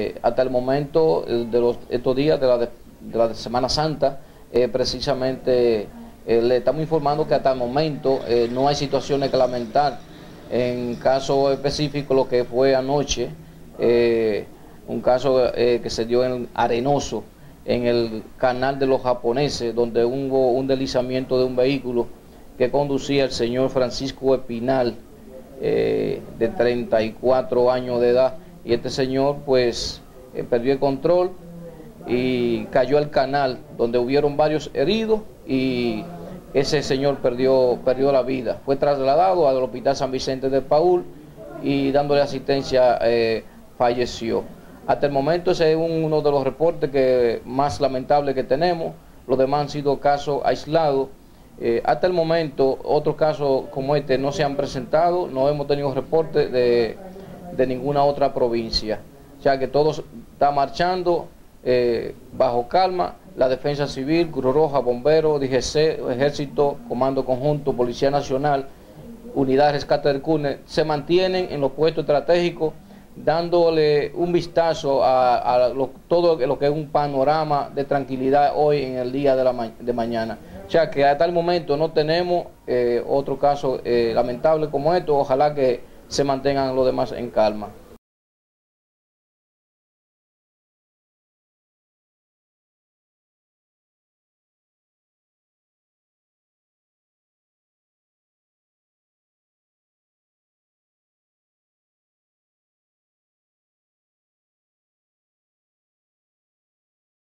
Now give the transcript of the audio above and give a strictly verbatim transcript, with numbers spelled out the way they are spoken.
Eh, hasta el momento eh, de los, estos días de la, de, de la Semana Santa, eh, precisamente eh, le estamos informando que hasta el momento eh, no hay situaciones que lamentar. En caso específico, lo que fue anoche, eh, un caso eh, que se dio en Arenoso, en el canal de los japoneses, donde hubo un deslizamiento de un vehículo que conducía el señor Francisco Espinal, eh, de treinta y cuatro años de edad, y este señor pues eh, perdió el control y cayó al canal, donde hubieron varios heridos y ese señor perdió, perdió la vida. Fue trasladado al Hospital San Vicente de Paúl y dándole asistencia eh, falleció. Hasta el momento ese es uno de los reportes que, más lamentables que tenemos. Los demás han sido casos aislados. Eh, hasta el momento otros casos como este no se han presentado, no hemos tenido reportes de, de ninguna otra provincia. O sea que todo está marchando eh, bajo calma. La Defensa Civil, Cruz Roja, Bomberos, D G C, Ejército, Comando Conjunto, Policía Nacional, Unidad de Rescate del CUNE, se mantienen en los puestos estratégicos, dándole un vistazo a, a lo, todo lo que es un panorama de tranquilidad hoy en el día de, la ma de mañana. O sea que hasta el momento no tenemos eh, otro caso eh, lamentable como esto. Ojalá que se mantengan los demás en calma.